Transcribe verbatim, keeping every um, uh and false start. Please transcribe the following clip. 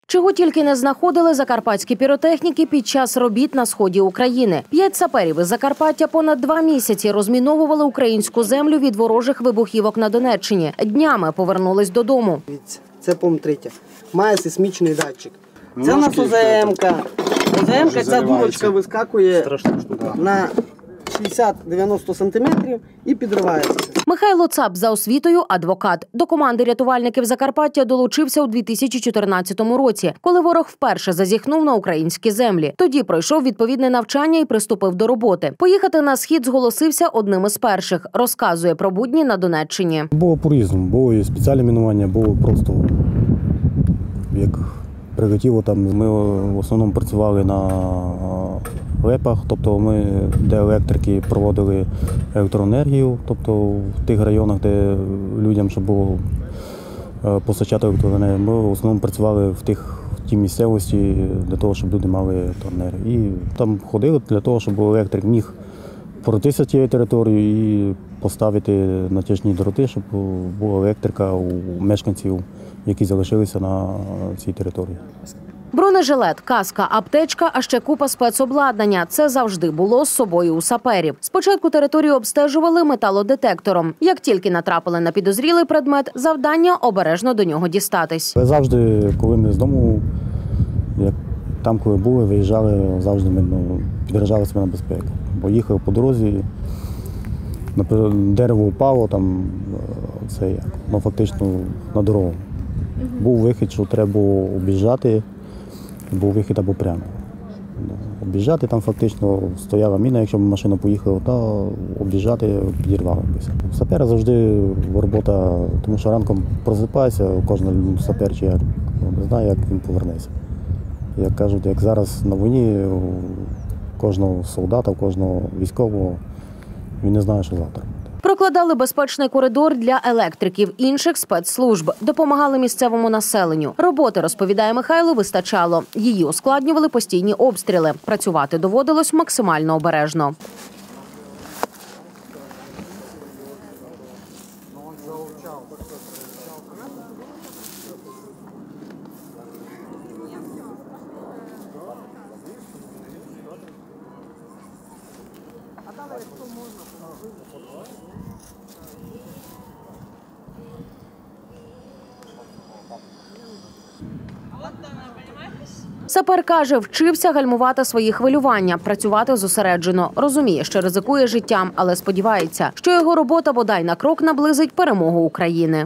Чого тільки не знаходили закарпатські піротехніки під час робіт на сході України. П'ять саперів із Закарпаття понад два місяці розміновували українську землю від ворожих вибухівок на Донеччині. Днями повернулись додому. Це ПОМ три. Має сейсмічний датчик. Це у нас ОЗМ-ка. ОЗМ-ка, ця дурочка вискакує на шістдесят-дев'яносто сантиметрів і підривається. Михайло Цап за освітою – адвокат. До команди рятувальників Закарпаття долучився у дві тисячі чотирнадцятому році, коли ворог вперше зазіхнув на українські землі. Тоді пройшов відповідне навчання і приступив до роботи. Поїхати на схід зголосився одним із перших. Розказує про будні на Донеччині. Було по-різному. Було і спеціальне мінування, було просто як прилетіло там. Ми в основному працювали на ВЕПах, тобто ми, де електрики проводили електроенергію, тобто в тих районах, де людям, щоб було постачати електроенергію, ми в основному працювали в тих в тій місцевості для того, щоб люди мали електроенергію. І там ходили для того, щоб електрик міг пройтися тією територією і поставити натяжні дроти, щоб була електрика у мешканців, які залишилися на цій території. Бронежилет, каска, аптечка, а ще купа спецобладнання – це завжди було з собою у саперів. Спочатку територію обстежували металодетектором. Як тільки натрапили на підозрілий предмет, завдання – обережно до нього дістатись. Завжди, коли ми з дому, як там, коли були, виїжджали, завжди ми ну, підражали себе на безпеку. Бо їхали по дорозі, дерево впало, там, це як, ну, фактично на дорогу. Був вихід, що треба було об'їжджати, був вихід або прямо. Об'їжджати, там фактично стояла міна, якщо б машина поїхала, то об'їжджати підірвали бися. Сапера завжди робота, тому що ранком просипається, кожен сапер чи як, не знає, як він повернеться. Як кажуть, як зараз на війні, у кожного солдата, у кожного військового, він не знає, що завтра. Прокладали безпечний коридор для електриків, інших спецслужб. Допомагали місцевому населенню. Роботи, розповідає Михайло, вистачало. Її ускладнювали постійні обстріли. Працювати доводилось максимально обережно. Сапер каже, вчився гальмувати свої хвилювання, працювати зосереджено. Розуміє, що ризикує життям, але сподівається, що його робота бодай на крок наблизить перемогу України.